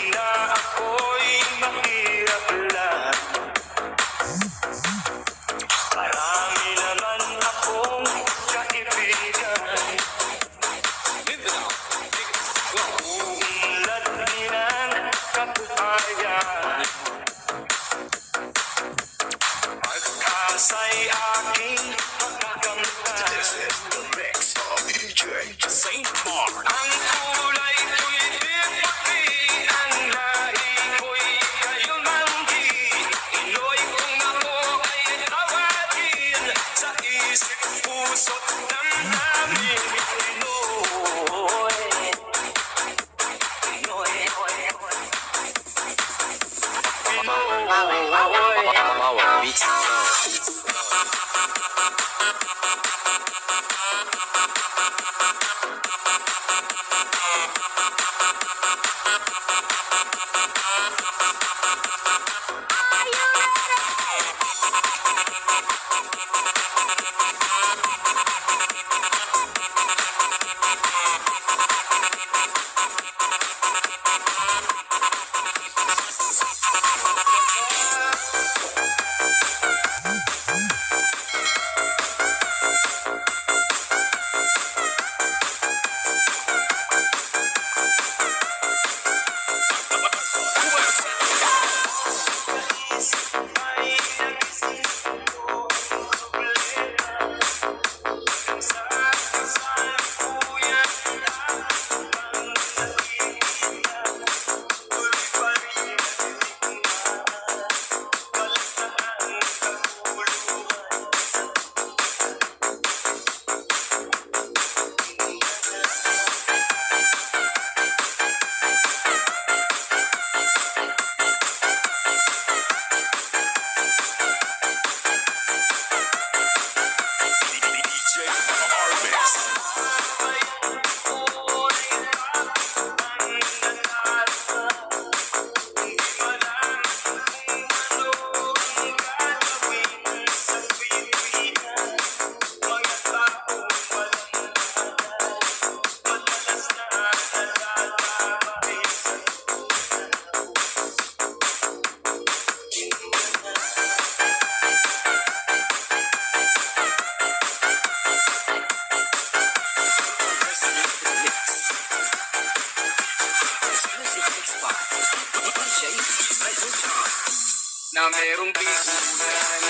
na ako'y mahirap lang. Marami naman akong kaibigan. Uunlad din ang kabuhayan. Pag-asa'y aking magagamtan. This is the mix of DJ Saint Mark. Ang kulay ko'y puti, ang lahi ko'y kayumanggi. Inoy kung ako ay tawagin, sa isip, puso't damdamin. Pinoy, Pinoy, Power Beats. na merong bigunan.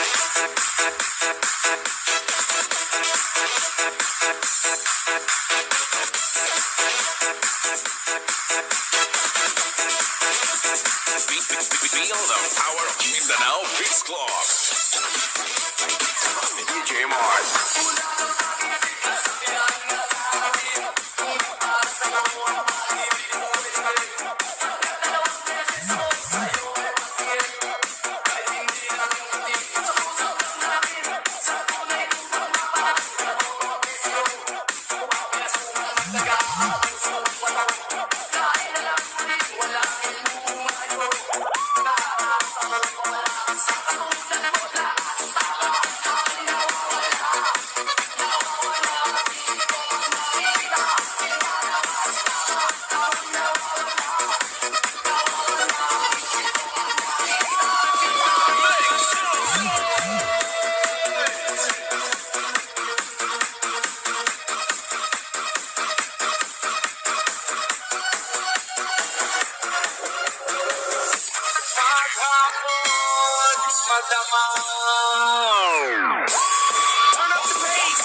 Feel the power of Mindanao Beats Club. DJ Mars. Turn up the bass.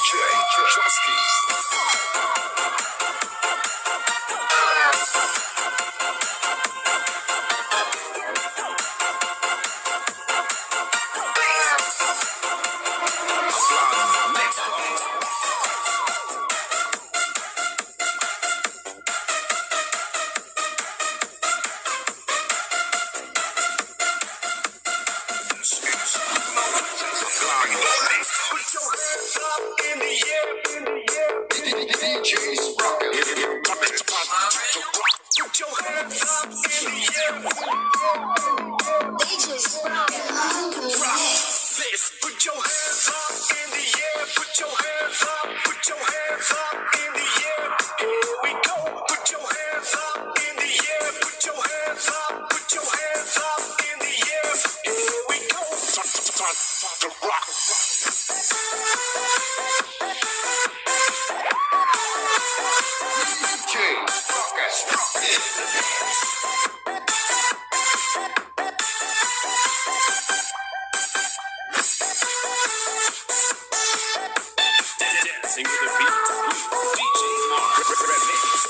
DJ Chusky. Next up. Put your hands up in the air, in the air. DJ's rockin'. Put your hands up in the air. Rock this. Put your hands up in the air. Put your hands up. Put your hands up in the air. Here we go. Put your hands up in the air. Put your hands up. Put your hands up in the air. Here we go. Time to rock. DJ Ruckus Dancing with the beat. DJ Mark Remix.